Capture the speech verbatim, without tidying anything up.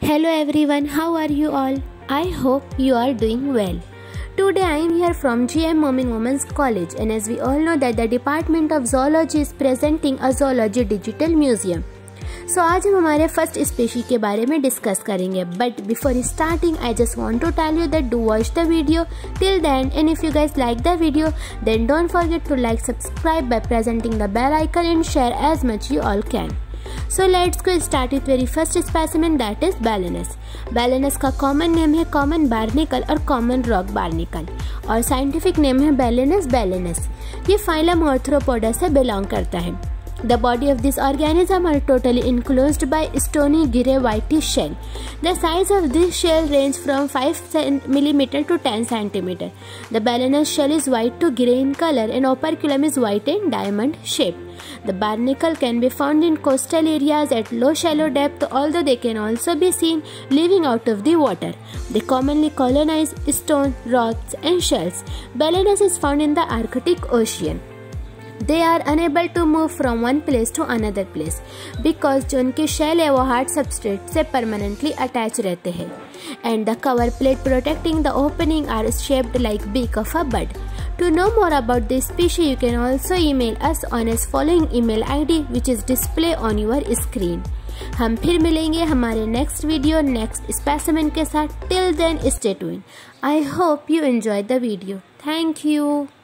Hello everyone, how are you all? I hope you are doing well. Today I am here from G M Momin Women's College, and as we all know that the Department of Zoology is presenting a Zoology Digital Museum. So आज हम हमारे first species के बारे में discuss करेंगे. But before starting I just want to tell you that do watch the video till the end, and if you guys like the video then don't forget to like, subscribe by presenting the bell icon and share as much you all can. So let's go start with very first specimen, that is Balanus. Balanus का common name है common barnacle और common rock barnacle, और scientific name है Balanus balanus. ये phylum Arthropoda से belong करता है. The body of this organism are totally enclosed by stony grey whitish shell. The size of this shell range from five millimeters to ten centimeters. The Balanus shell is white to grey in color and operculum is white and diamond shaped. The barnacle can be found in coastal areas at low shallow depth, although they can also be seen living out of the water. They commonly colonize stone, rocks and shells. Balanus is found in the Arctic Ocean. They are unable to move from one place to another place because जो उनके shell है वो hard substrate से permanently attach रहते हैं. And the cover plate protecting the opening are shaped like beak of a bird. To know more about this species, you can also email us on as following email I D which is display on your screen. हम फिर मिलेंगे हमारे next video next specimen के साथ. Till then stay tuned. I hope you enjoyed the video. Thank you.